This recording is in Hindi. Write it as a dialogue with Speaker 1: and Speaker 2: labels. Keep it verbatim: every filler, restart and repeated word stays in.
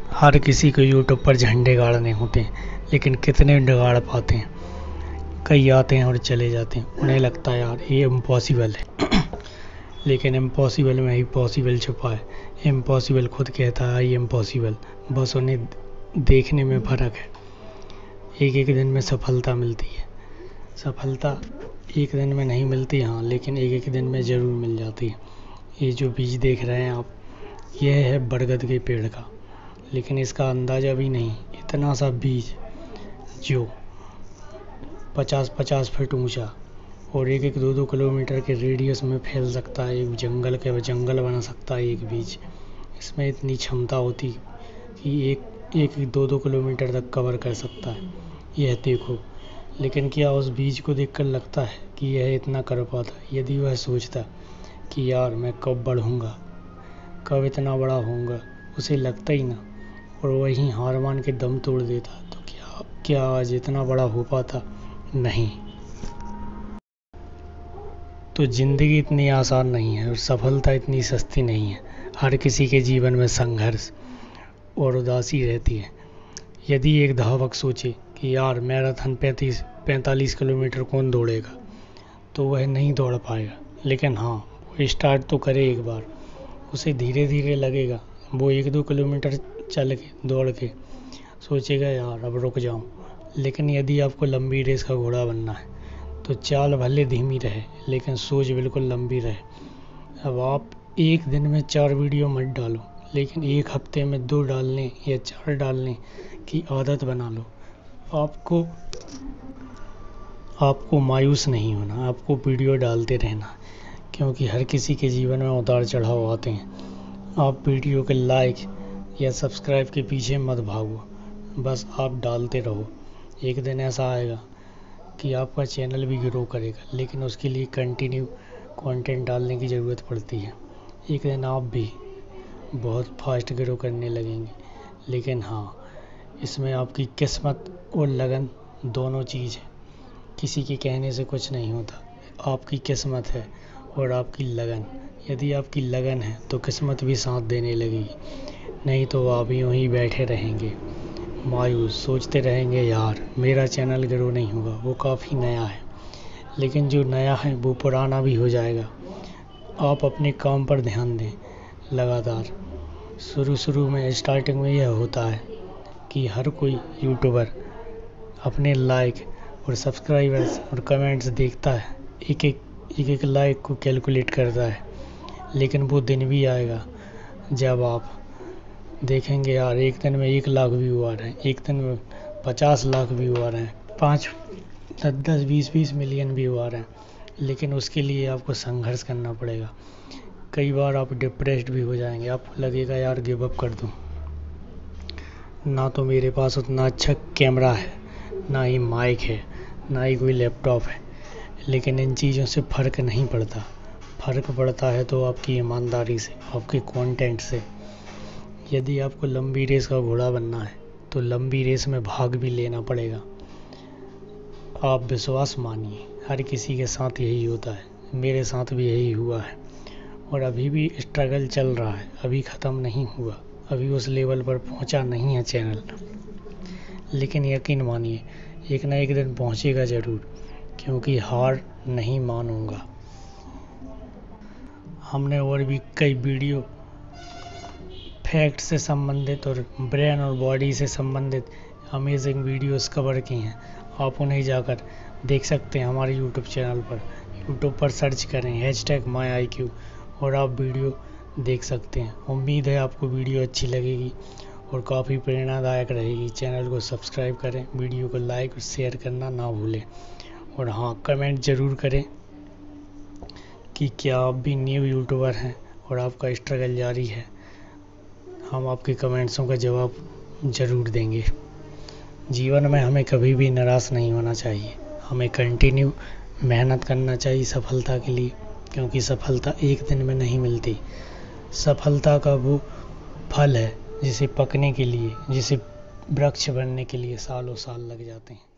Speaker 1: हर किसी को यूट्यूब पर झंडे गाड़ने होते हैं, लेकिन कितने गाड़ पाते हैं। कई आते हैं और चले जाते हैं, उन्हें लगता है यार ये इम्पॉसिबल है लेकिन इम्पॉसिबल में ही पॉसिबल छुपा है। इम्पॉसिबल खुद कहता है आई एम पॉसिबल। बस उन्हें देखने में फ़र्क है। एक एक दिन में सफलता मिलती है। सफलता एक दिन में नहीं मिलती, हाँ, लेकिन एक एक दिन में ज़रूर मिल जाती है। ये जो बीज देख रहे हैं आप, यह है बरगद के पेड़ का, लेकिन इसका अंदाज़ा भी नहीं। इतना सा बीज जो पचास पचास फीट ऊंचा और एक एक दो दो किलोमीटर के रेडियस में फैल सकता है। एक जंगल के जंगल बना सकता है एक बीज। इसमें इतनी क्षमता होती कि एक एक दो दो किलोमीटर तक कवर कर सकता है। यह देखो, लेकिन क्या उस बीज को देखकर लगता है कि यह इतना कर पाता? यदि वह सोचता कि यार मैं कब बढ़ूँगा, कब इतना बड़ा होऊंगा, उसे लगता ही ना, और वहीं हार मान के दम तोड़ देता, तो क्या क्या आज इतना बड़ा हो पाता? नहीं। तो ज़िंदगी इतनी आसान नहीं है और सफलता इतनी सस्ती नहीं है। हर किसी के जीवन में संघर्ष और उदासी रहती है। यदि एक धावक सोचे कि यार मैराथन पैंतीस पैंतालीस किलोमीटर कौन दौड़ेगा, तो वह नहीं दौड़ पाएगा। लेकिन हाँ, वो स्टार्ट तो करे एक बार, उसे धीरे धीरे लगेगा। वो एक दो किलोमीटर चल के दौड़ के सोचेगा यार अब रुक जाऊं। लेकिन यदि आपको लंबी रेस का घोड़ा बनना है, तो चाल भले धीमी रहे, लेकिन सोच बिल्कुल लंबी रहे। अब आप एक दिन में चार वीडियो मत डालो, लेकिन एक हफ्ते में दो डालने या चार डालने की आदत बना लो। आपको आपको मायूस नहीं होना, आपको वीडियो डालते रहना, क्योंकि हर किसी के जीवन में उतार चढ़ाव आते हैं। आप वीडियो के लाइक या सब्सक्राइब के पीछे मत भागो, बस आप डालते रहो। एक दिन ऐसा आएगा कि आपका चैनल भी ग्रो करेगा, लेकिन उसके लिए कंटिन्यू कंटेंट डालने की ज़रूरत पड़ती है। एक दिन आप भी बहुत फास्ट ग्रो करने लगेंगे। लेकिन हाँ, इसमें आपकी किस्मत और लगन दोनों चीज़ है। किसी के कहने से कुछ नहीं होता। आपकी किस्मत है और आपकी लगन। यदि आपकी लगन है तो किस्मत भी साथ देने लगेगी, नहीं तो आप यूँ ही बैठे रहेंगे मायूस, सोचते रहेंगे यार मेरा चैनल ग्रो नहीं होगा, वो काफ़ी नया है। लेकिन जो नया है वो पुराना भी हो जाएगा। आप अपने काम पर ध्यान दें लगातार। शुरू शुरू में स्टार्टिंग में यह होता है कि हर कोई यूट्यूबर अपने लाइक और सब्सक्राइबर्स और कमेंट्स देखता है, एक एक एक एक लाइक को कैलकुलेट करता है। लेकिन वो दिन भी आएगा जब आप देखेंगे यार एक दिन में एक लाख व्यू आ रहे हैं, एक दिन में पचास लाख व्यू आ रहे हैं, पाँच दस दस बीस बीस मिलियन व्यू आ रहे हैं। लेकिन उसके लिए आपको संघर्ष करना पड़ेगा। कई बार आप डिप्रेस्ड भी हो जाएंगे, आपको लगेगा यार गिव अप कर दूं। ना तो मेरे पास उतना अच्छा कैमरा है, ना ही माइक है, ना ही कोई लैपटॉप है। लेकिन इन चीज़ों से फ़र्क नहीं पड़ता। फ़र्क पड़ता है तो आपकी ईमानदारी से, आपके कंटेंट से। यदि आपको लंबी रेस का घोड़ा बनना है, तो लंबी रेस में भाग भी लेना पड़ेगा। आप विश्वास मानिए, हर किसी के साथ यही होता है। मेरे साथ भी यही हुआ है और अभी भी स्ट्रगल चल रहा है, अभी ख़त्म नहीं हुआ। अभी उस लेवल पर पहुंचा नहीं है चैनल, लेकिन यकीन मानिए एक ना एक दिन पहुंचेगा ज़रूर, क्योंकि हार नहीं मानूंगा। हमने और भी कई वीडियो फैक्ट से संबंधित और ब्रेन और बॉडी से संबंधित अमेजिंग वीडियोस कवर की हैं। आप उन्हें जाकर देख सकते हैं हमारे यूट्यूब चैनल पर। यूट्यूब पर सर्च करें hashtag my I Q और आप वीडियो देख सकते हैं। उम्मीद है आपको वीडियो अच्छी लगेगी और काफ़ी प्रेरणादायक रहेगी। चैनल को सब्सक्राइब करें, वीडियो को लाइक और शेयर करना ना भूलें। और हाँ, कमेंट ज़रूर करें कि क्या आप भी न्यू यूट्यूबर हैं और आपका स्ट्रगल जारी है। हम आपके कमेंट्सों का जवाब ज़रूर देंगे। जीवन में हमें कभी भी निराश नहीं होना चाहिए। हमें कंटिन्यू मेहनत करना चाहिए सफलता के लिए, क्योंकि सफलता एक दिन में नहीं मिलती। सफलता का वो फल है जिसे पकने के लिए, जिसे वृक्ष बनने के लिए सालों साल लग जाते हैं।